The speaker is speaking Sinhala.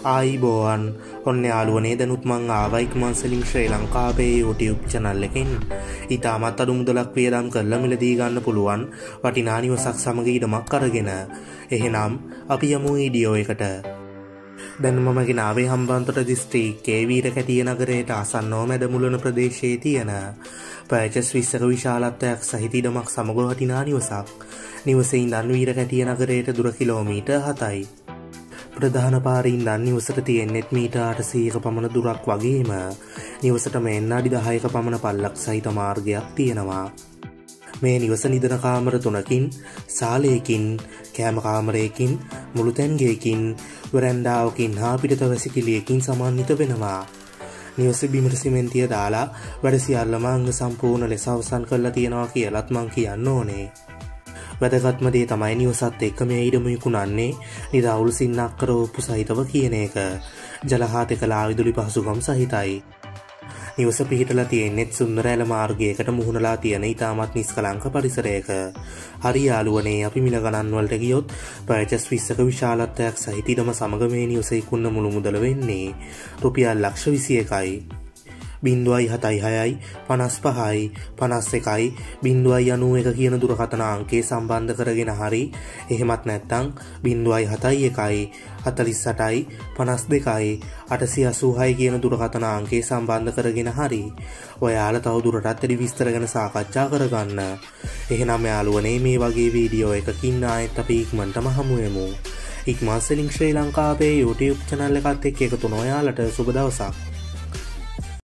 ආයිබෝවන් ඔන්න යාළුවනේ දැනුත් මං ආවා ikman.lk YouTube channel එකෙන් ඉතාමත් අඩු මුදලක් වියදම් කරලා මිලදී ගන්න පුළුවන් වටිනා නිවසක් සමග ඉඩමක් අරගෙන. එහෙනම් අපි යමු වීඩියෝ එකට. දැන් මම ගෙනාවේ හම්බන්තොට දිස්ත්‍රික්කයේ වීරකැටිය නගරයට ආසන්නව මැදමුලන ප්‍රදේශයේ තියෙන පර්චස් 20ක විශාලත්වයක් සහිත ඉඩමක් සමග වටිනා නිවසක්. නිවසේ ඉඳන් වීරකැටිය නගරයට දුර කිලෝමීටර් 7යි. ප්‍රධාන පාරේ ඉඳන් නිවසට තියෙනෙත් මීටර් 800ක පමණ දුරක් වගේම නිවසට මෙන්න අඩි 10ක පමණ පල්ලක් සහිත මාර්ගයක් තියෙනවා. මේ නිවස නිදන කාමර 3කින්, සාලයකින්, කෑම කාමරයකින්, මුළු තැන්ගයකින්, වරැන්ඩාවකින් හා පිටත වැසිකිළියකින් සමන්විත වෙනවා. නිවස බිමට සිමෙන්තිය දාලා වැඩ සියල්ලම අංග සම්පූර්ණ ලෙස අවසන් කරලා තියෙනවා කියලාත් මං කියන්න ඕනේ. වැදගත්ම දේ තමයි නිවසත් එක්ක මේ ඉඩම විකුණන්නේ නිරවුල් සින්නක්කර ඔප්පු සහිතව කියන එක. ජල හා තෙකලා විදුලි පහසුකම් සහිතයි. නිවස පිහිටලා තියෙනෙත් සුන්දර ඇල මාර්ගයකට මුහුණලා තියෙන ඉතාමත් නිස්කලංක පරිසරයක. හරි යාළුවනේ, අපි මිල ගණන් වලට ගියොත් පර්චස් 20ක විශාලත්වයක් සහිත ඉඩම සමග මේ නිවස ඉක්ුණ මුළු මුදල වෙන්නේ රුපියල් ලක්ෂ 21යි. 0.76යි 55යි 51යි 0.91 කියන දුරකථන අංකේ සම්බන්ධ කරගෙන හරි, එහෙමත් නැත්නම් 0.71යි 48යි 52යි 886යි කියන දුරකථන අංකේ සම්බන්ධ කරගෙන හරි ඔයාලා තව දුරටත් වැඩි විස්තර ගැන සාකච්ඡා කරගන්න. එහෙනම් යාළුවනේ, මේ වගේ වීඩියෝ එකකින් ආයෙත් අපි ඉක්මනටම හමු වෙමු. ikman.lk YouTube channel එකත් එක්ක එකතු වෙන ඔයාලට සුබ දවසක්.